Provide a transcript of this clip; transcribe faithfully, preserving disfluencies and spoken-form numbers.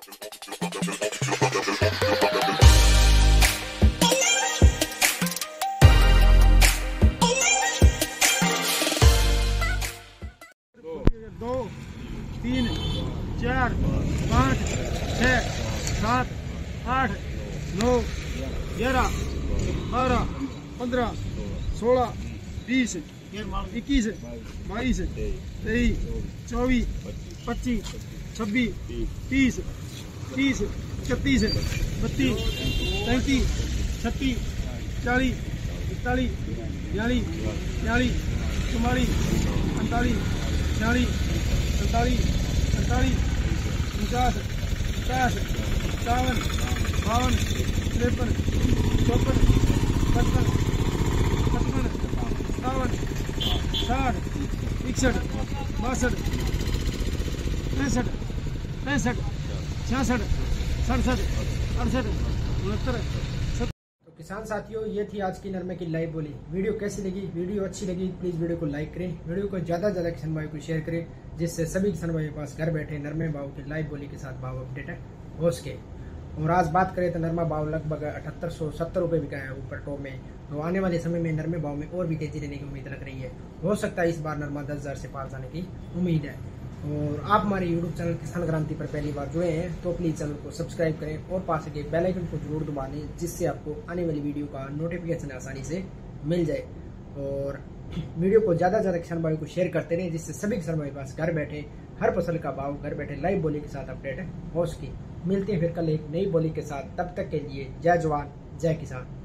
दो तीन चार पाँच छः सात आठ नौ ग्यारह बारह पंद्रह सोलह बीस इक्कीस बाईस तेईस चौबीस पच्चीस छब्बीस तीस तीस इकतीस बत्तीस तैंतीस छत्तीस चालीस इकतालीस बयालीस बयालीस चौवालीस पैंतालीस छियालीस सैंतालीस अड़तालीस उनचास पचास इक्यावन बावन तिरपन चौपन पचपन पचपन सत्तावन साठ इकसठ बासठ पैंसठ पैंसठ छियासठ सड़सठ अड़सठ उनहत्तर। तो किसान साथियों, ये थी आज की नरमे की लाइव बोली। वीडियो कैसी लगी? वीडियो अच्छी लगी प्लीज वीडियो को लाइक करें, वीडियो को ज्यादा से ज्यादा किसान भाई को शेयर करें, जिससे सभी किसान भाई के पास घर बैठे नरमे भाव की लाइव बोली के साथ भाव अपडेट हो सके। और आज बात करें तो नरमा भाव लगभग अठहत्तर सौ सत्तर रुपए बिका है ऊपर टॉप में। तो आने वाले समय में नरमे भाव में और भी तेजी रहने की उम्मीद लग रही है। हो सकता है इस बार नरमा दस हजार से पार जाने की उम्मीद है। और आप हमारे यूट्यूब चैनल किसान क्रांति पर पहली बार जुड़े हैं तो प्लीज चैनल को सब्सक्राइब करें और पास के बेल आइकन को जरूर दबा दें, जिससे आपको आने वाली वीडियो का नोटिफिकेशन आसानी से मिल जाए। और वीडियो को ज्यादा से ज्यादा किसान भाई को शेयर करते रहें, जिससे सभी किसान भाई पास घर बैठे हर फसल का भाव घर बैठे लाइव बोली के साथ अपडेट हो सके। मिलते हैं फिर कल एक नई बोली के साथ, तब तक के लिए जय जवान जय किसान।